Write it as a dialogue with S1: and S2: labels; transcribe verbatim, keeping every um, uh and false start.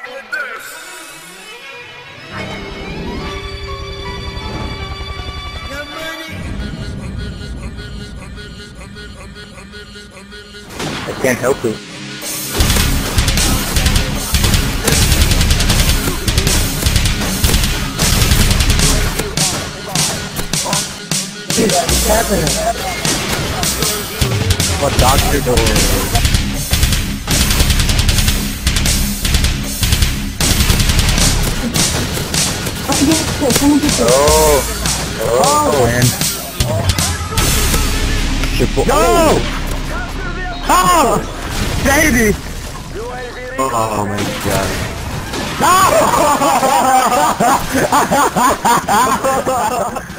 S1: I can't help it. Dude, what's happening? What doctor door? Oh, oh, man. No! Oh! Baby! Oh my god. No!